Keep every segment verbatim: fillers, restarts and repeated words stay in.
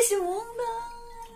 desse mundo?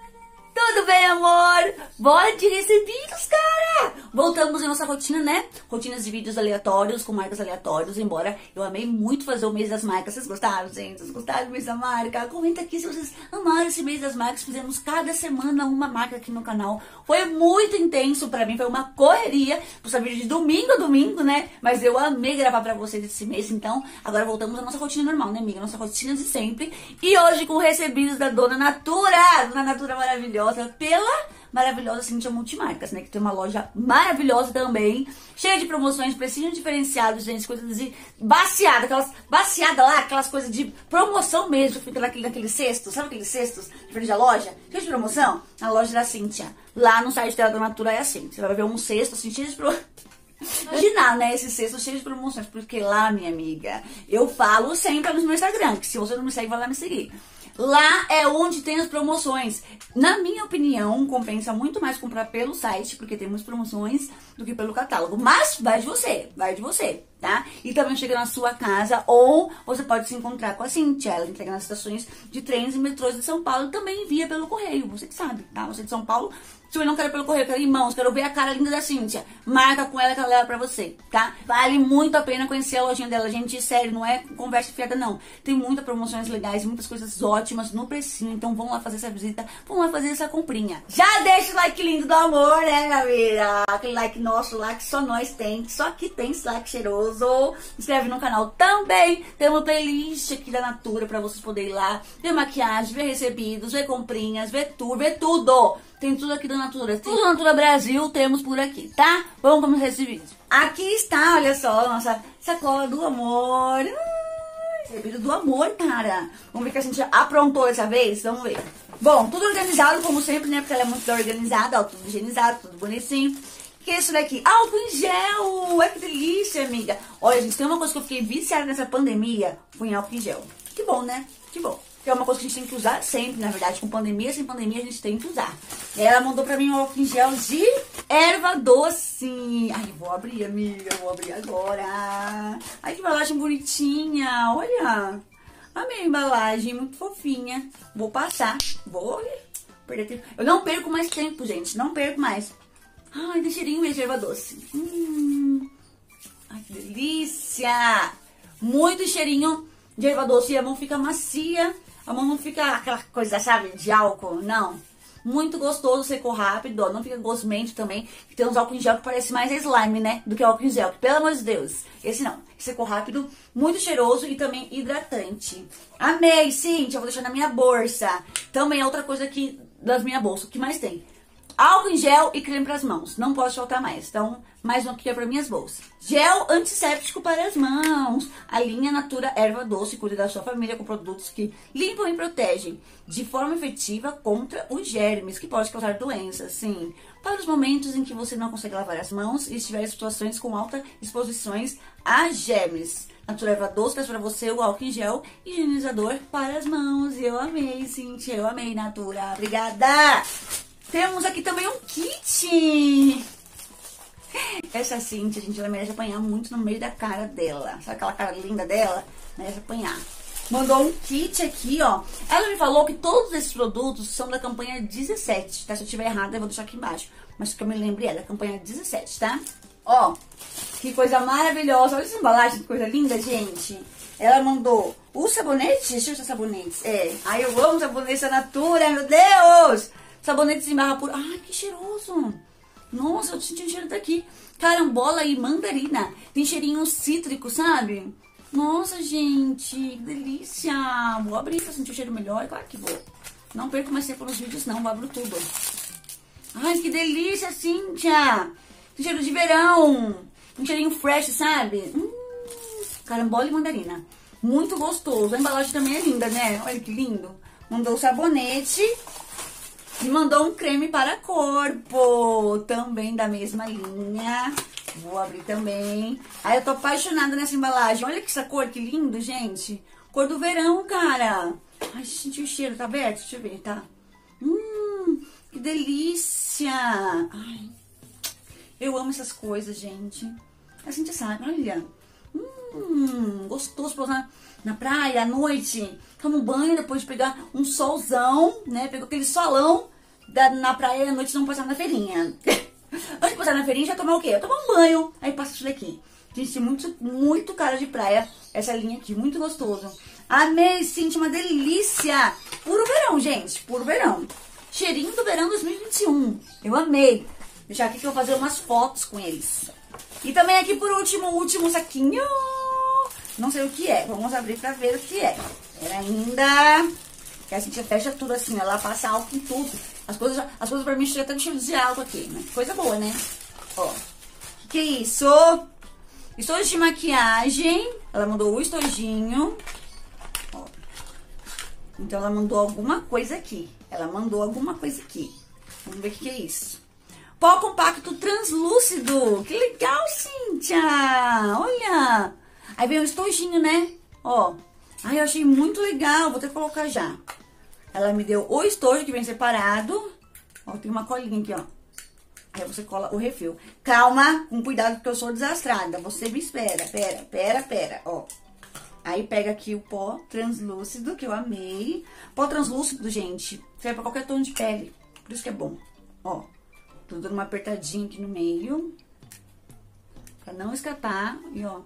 Tudo bem, amor? Bora de recebidos, cara! Voltamos à nossa rotina, né? Rotinas de vídeos aleatórios, com marcas aleatórias. Embora eu amei muito fazer o mês das marcas. Vocês gostaram, gente? Vocês gostaram do mês da marca? Comenta aqui se vocês amaram esse mês das marcas. Fizemos cada semana uma marca aqui no canal. Foi muito intenso pra mim, foi uma correria. Por vídeo de domingo a domingo, né? Mas eu amei gravar pra vocês esse mês. Então, agora voltamos à nossa rotina normal, né, amiga? Nossa rotina de sempre. E hoje com recebidos da Dona Natura. Dona Natura maravilhosa. Pela maravilhosa Cíntia Multimarcas, né? Que tem uma loja maravilhosa também, cheia de promoções, precinho diferenciado, gente, coisas de baciada, aquelas baciadas lá, aquelas coisas de promoção mesmo, fica naquele, naquele cesto, sabe aqueles cestos de frente à loja? Cheio de promoção? Na loja da Cíntia. Lá no site dela da Natura é assim, você vai ver um cesto assim, cheio de promoção. Imaginar, né, esse cesto cheio de promoções, porque lá, minha amiga, eu falo sempre no meu Instagram, que se você não me segue, vai lá me seguir. Lá é onde tem as promoções. Na minha opinião, compensa muito mais comprar pelo site, porque tem muitas promoções, do que pelo catálogo. Mas vai de você, vai de você, tá? E também chega na sua casa, ou você pode se encontrar com a Cíntia. Ela entrega nas estações de trens e metrôs de São Paulo, também envia pelo correio, você que sabe, tá? Você de São Paulo, se eu não quero pelo correio, quero ir em mãos, quero ver a cara linda da Cíntia, marca com ela que ela leva pra você, tá? Vale muito a pena conhecer a lojinha dela, gente, sério, não é conversa fiada, não. Tem muitas promoções legais, muitas coisas ótimas no precinho, então vamos lá fazer essa visita, vamos lá fazer essa comprinha. Já deixa o like lindo do amor, né, minha vida? Aquele like nosso lá que só nós tem, que só aqui tem esse like cheiroso. Inscreve no canal também, tem uma playlist aqui da Natura pra vocês poderem ir lá, ver maquiagem, ver recebidos, ver comprinhas, ver tour, ver tudo. Tem tudo aqui da Natura. Tudo da Natura Brasil temos por aqui, tá? Vamos começar esse vídeo. Aqui está, olha só, a nossa sacola do amor. Recebido do amor, cara. Vamos ver o que a gente aprontou dessa vez? Vamos ver. Bom, tudo organizado, como sempre, né? Porque ela é muito organizada, ó. Tudo higienizado, tudo bonitinho. O que é isso daqui? Álcool em gel. Ai, que delícia, amiga. Olha, gente, tem uma coisa que eu fiquei viciada nessa pandemia. Foi em álcool em gel. Que bom, né? Que bom. Que é uma coisa que a gente tem que usar sempre, na verdade. Com pandemia, sem pandemia, a gente tem que usar. Ela mandou pra mim um álcool em gel de erva doce. Ai, vou abrir, amiga. Vou abrir agora. Ai, que embalagem bonitinha. Olha. Amei a embalagem. Muito fofinha. Vou passar. Vou perder tempo. Eu não perco mais tempo, gente. Não perco mais. Ai, tem cheirinho mesmo de erva doce. Hum. Ai, que delícia. Muito cheirinho de erva doce. E a mão fica macia. A mão não fica aquela coisa, sabe, de álcool, não. Muito gostoso, secou rápido, ó, não fica gosmento também. Tem uns álcool em gel que parece mais slime, né, do que álcool em gel, que, pelo amor de Deus. Esse não, secou rápido, muito cheiroso e também hidratante. Amei, Cíntia, eu vou deixar na minha bolsa. Também é outra coisa aqui das minhas bolsas, o que mais tem? Álcool em gel e creme para as mãos, não pode faltar mais. Então, mais um aqui é para minhas bolsas. Gel antisséptico para as mãos. A linha Natura Erva Doce cuida da sua família com produtos que limpam e protegem de forma efetiva contra os germes, que pode causar doenças, sim. Para os momentos em que você não consegue lavar as mãos e estiver em situações com alta exposições a germes. Natura Erva Doce traz para você o álcool em gel higienizador para as mãos. Eu amei, Cintia, eu amei, Natura. Obrigada! Temos aqui também um kit. Essa Cíntia, gente, ela merece apanhar muito no meio da cara dela. Sabe aquela cara linda dela? Merece apanhar. Mandou um kit aqui, ó. Ela me falou que todos esses produtos são da campanha dezessete, tá? Se eu tiver errado, eu vou deixar aqui embaixo. Mas que eu me lembre é da campanha dezessete, tá? Ó, que coisa maravilhosa. Olha essa embalagem, que coisa linda, gente. Ela mandou o sabonete. Deixa eu ver os sabonetes. É. Ai, eu amo sabonete da Natura, meu Deus! Sabonetes em barra pura. Ai, que cheiroso. Nossa, eu senti o cheiro daqui. Carambola e mandarina. Tem cheirinho cítrico, sabe? Nossa, gente, que delícia. Vou abrir pra sentir o cheiro melhor. Claro que vou. Não perco mais tempo nos vídeos, não. Vou abrir tudo. Ai, que delícia, Cíntia. Tem cheiro de verão. Um cheirinho fresh, sabe? Hum, carambola e mandarina. Muito gostoso. A embalagem também é linda, né? Olha que lindo. Mandou o sabonete. E mandou um creme para corpo, também da mesma linha. Vou abrir também. Ai, eu tô apaixonada nessa embalagem. Olha que essa cor, que lindo, gente. Cor do verão, cara. Ai, senti o cheiro, tá aberto? Deixa eu ver, tá? Hum, que delícia. Ai, eu amo essas coisas, gente. A gente sabe, olha. Hum. Hum, gostoso pra usar na praia à noite. Toma um banho depois de pegar um solzão, né? Pegou aquele solão da, na praia à noite, não passar na feirinha. Antes de passar na feirinha, já tomar o quê? Eu tomar um banho, aí passa isso daqui. Gente, muito, muito cara de praia essa linha aqui, muito gostoso. Amei, Cintia, uma delícia. Puro verão, gente, puro verão. Cheirinho do verão dois mil e vinte e um. Eu amei. Deixar aqui que eu vou fazer umas fotos com eles. E também aqui por último, o último saquinho. Não sei o que é, vamos abrir pra ver o que é. Era ainda... Que a Cintia fecha tudo assim, ela passa álcool em tudo. As coisas, as coisas pra mim chegam até cheios de álcool aqui, né? Coisa boa, né? Ó, que que é isso? Estojo de maquiagem. Ela mandou o estojinho. Ó. Então ela mandou alguma coisa aqui. Ela mandou alguma coisa aqui. Vamos ver o que, que é isso. Pó compacto translúcido. Que legal, Cíntia! Olha! Aí vem o estojinho, né? Ó. Ai, eu achei muito legal. Vou ter que colocar já. Ela me deu o estojo que vem separado. Ó, tem uma colinha aqui, ó. Aí você cola o refil. Calma, com cuidado, porque eu sou desastrada. Você me espera. Pera, pera, pera. Ó. Aí pega aqui o pó translúcido, que eu amei. Pó translúcido, gente, serve pra qualquer tom de pele. Por isso que é bom. Ó. Tô dando uma apertadinha aqui no meio. Pra não escapar. E ó.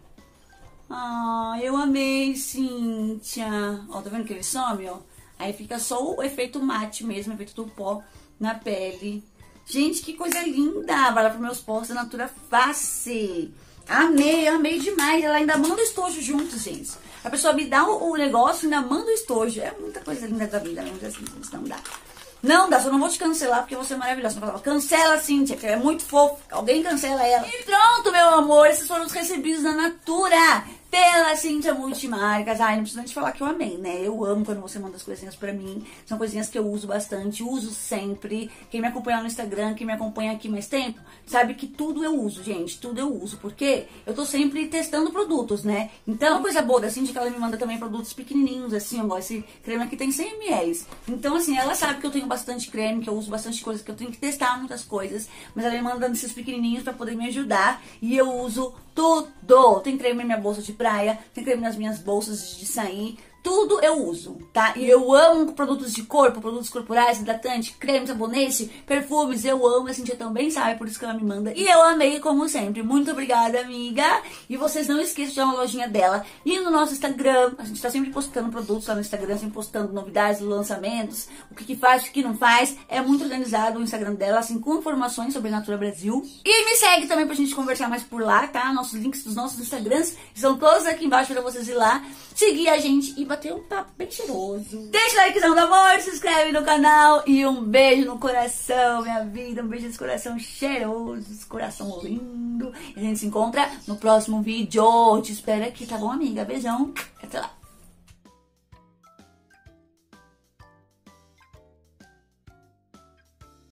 Ah, eu amei, Cíntia. Ó, tá vendo que ele some, ó? Aí fica só o efeito mate mesmo, o efeito do pó na pele. Gente, que coisa linda. Vai lá pros meus pós da Natura Face. Amei, amei demais. Ela ainda manda o estojo junto, gente. A pessoa me dá o, o negócio e ainda manda o estojo. É muita coisa linda da vida, mesmo assim, não dá. Não dá, só não vou te cancelar porque você é maravilhosa. Não cancela, Cíntia, que é muito fofo. Alguém cancela ela. E pronto, meu amor, esses foram os recebidos da Natura pela Cintia Multimarcas. Ai, não precisa nem te falar que eu amei, né? Eu amo quando você manda as coisinhas pra mim. São coisinhas que eu uso bastante, uso sempre. Quem me acompanha no Instagram, quem me acompanha aqui mais tempo, sabe que tudo eu uso, gente. Tudo eu uso, porque eu tô sempre testando produtos, né? Então, coisa boa da Cintia é que ela me manda também produtos pequenininhos, assim, ó. Esse creme aqui tem cem mililitros. Então, assim, ela sabe que eu tenho bastante creme, que eu uso bastante coisa, que eu tenho que testar muitas coisas. Mas ela me manda esses pequenininhos pra poder me ajudar. E eu uso tudo. Tem creme na minha bolsa de praia, tem creme nas minhas bolsas de sair. Tudo eu uso, tá? E eu amo produtos de corpo, produtos corporais, hidratante, creme, sabonete, perfumes. Eu amo, a Cintia também sabe, por isso que ela me manda. E eu amei, como sempre. Muito obrigada, amiga. E vocês não esqueçam de dar uma lojinha dela. E no nosso Instagram, a gente tá sempre postando produtos lá no Instagram, sempre postando novidades, lançamentos, o que que faz, o que não faz. É muito organizado o Instagram dela, assim, com informações sobre a Natura Brasil. E me segue também pra gente conversar mais por lá, tá? Nossos links dos nossos Instagrams estão todos aqui embaixo pra vocês ir lá, seguir a gente e bater um papo bem cheiroso. Deixa o likezão do amor, se inscreve no canal e um beijo no coração, minha vida. Um beijo nesse coração cheiroso, esse coração lindo. E a gente se encontra no próximo vídeo. Te espero aqui, tá bom, amiga? Beijão. Até lá.